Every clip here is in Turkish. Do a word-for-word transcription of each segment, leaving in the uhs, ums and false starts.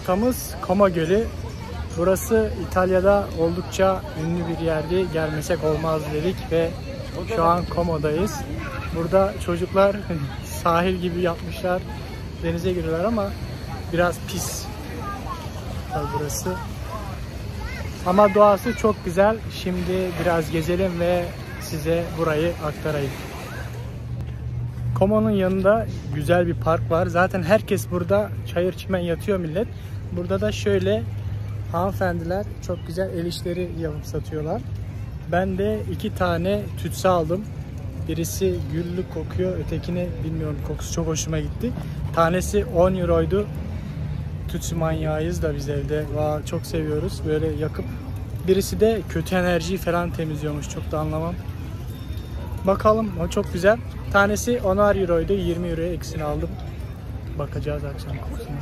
rotamız Como Gölü. Burası İtalya'da oldukça ünlü bir yerdi. Gelmesek olmaz dedik ve şu an Como'dayız. Burada çocuklar sahil gibi yapmışlar. Denize giriyorlar ama biraz pis tabii burası. Ama doğası çok güzel. Şimdi biraz gezelim ve size burayı aktarayım. Como'nun yanında güzel bir park var. Zaten herkes burada çayır çimen yatıyor millet. Burada da şöyle hanımefendiler çok güzel el işleri yapıp satıyorlar. Ben de iki tane tütsü aldım. Birisi güllü kokuyor, ötekini bilmiyorum, kokusu çok hoşuma gitti. Tanesi on euroydu. Tütsü manyağıyız da biz evde. Vay, çok seviyoruz böyle yakıp. Birisi de kötü enerjiyi falan temizliyormuş, çok da anlamam. Bakalım, o çok güzel. Tanesi onar euroydu, yirmi euroya ikisini aldım. Bakacağız akşam kokusuna.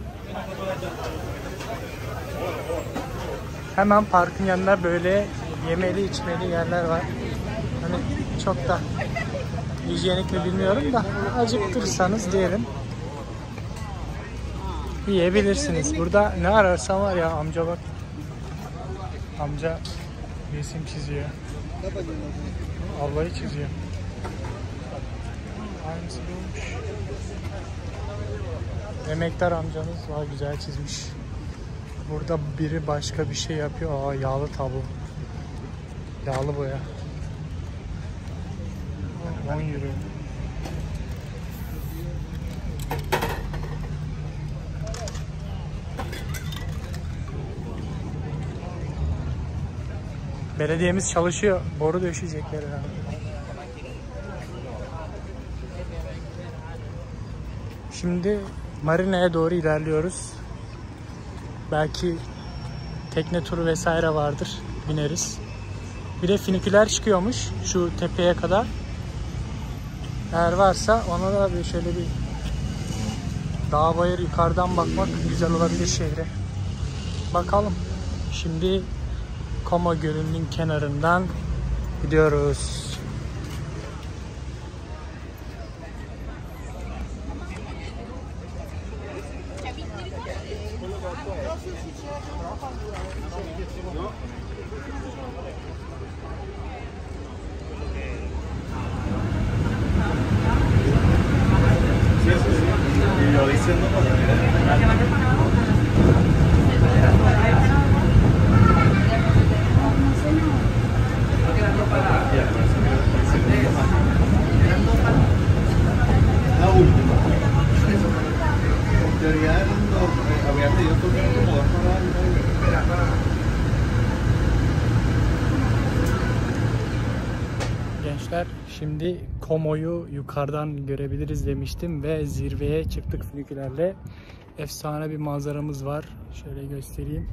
Hemen parkın yanında böyle yemeli içmeli yerler var. Hani çok da hijyenik mi bilmiyorum da acıktırırsanız diyelim yiyebilirsiniz. Burada ne ararsan var ya, amca bak. Amca resim çiziyor. Ablayı çiziyor. Aynısı olmuş. Emektar amcanız var, güzel çizmiş. Burada biri başka bir şey yapıyor. Aa, yağlı tablo. Yağlı boya. on euro. Belediyemiz çalışıyor. Boru döşeyecekler herhalde. Şimdi marinaya doğru ilerliyoruz. Belki tekne turu vesaire vardır. Bineriz. Bir de finiküler çıkıyormuş şu tepeye kadar. Eğer varsa ona da bir şöyle bir dağ bayır yukarıdan bakmak güzel olabilir şehre. Bakalım. Şimdi Como Gölü'nün kenarından gidiyoruz. Gençler, şimdi Como'yu yukarıdan görebiliriz demiştim ve zirveye çıktık fünikülerle. Efsane bir manzaramız var. Şöyle göstereyim.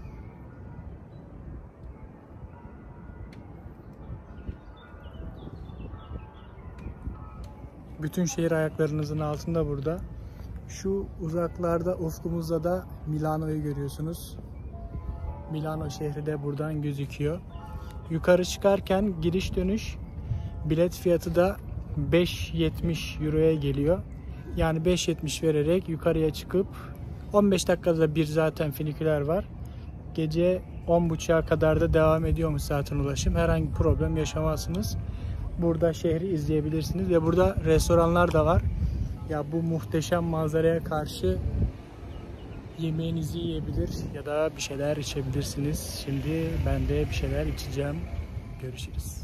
Bütün şehir ayaklarınızın altında burada. Şu uzaklarda, ufkumuzda da Milano'yu görüyorsunuz. Milano şehri de buradan gözüküyor. Yukarı çıkarken giriş dönüş bilet fiyatı da beş yetmiş euroya geliyor. Yani beş yetmiş vererek yukarıya çıkıp on beş dakikada bir zaten finiküler var. Gece on buçuğa kadar da devam ediyormuş zaten ulaşım. Herhangi bir problem yaşamazsınız. Burada şehri izleyebilirsiniz ve burada restoranlar da var. Ya bu muhteşem manzaraya karşı yemeğinizi yiyebilir ya da bir şeyler içebilirsiniz. Şimdi ben de bir şeyler içeceğim. Görüşürüz.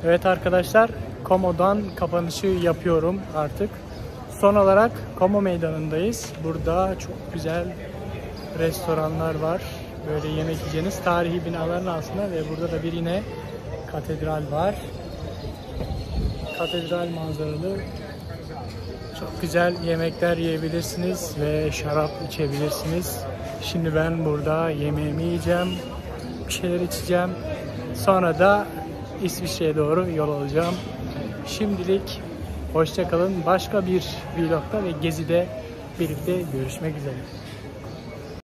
Evet arkadaşlar, Como'dan kapanışı yapıyorum artık. Son olarak Como Meydanı'ndayız. Burada çok güzel restoranlar var. Böyle yemek yiyeceğiniz tarihi binaların altında ve burada da bir yine katedral var. Katedral manzaralı çok güzel yemekler yiyebilirsiniz ve şarap içebilirsiniz. Şimdi ben burada yemeğimi yiyeceğim, bir şeyler içeceğim. Sonra da İsviçre'ye doğru yol alacağım. Şimdilik hoşça kalın. Başka bir vlogda ve gezide birlikte görüşmek üzere.